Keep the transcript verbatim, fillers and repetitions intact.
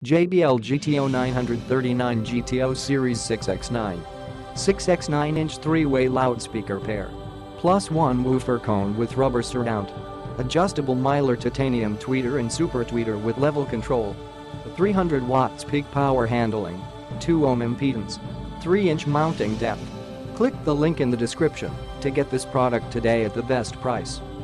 J B L G T O nine thirty-nine G T O Series six by nine. six by nine inch three-way loudspeaker pair. Plus one woofer cone with rubber surround. Adjustable Mylar titanium tweeter and super tweeter with level control. three hundred watts peak power handling. two ohm impedance. three inch mounting depth. Click the link in the description to get this product today at the best price.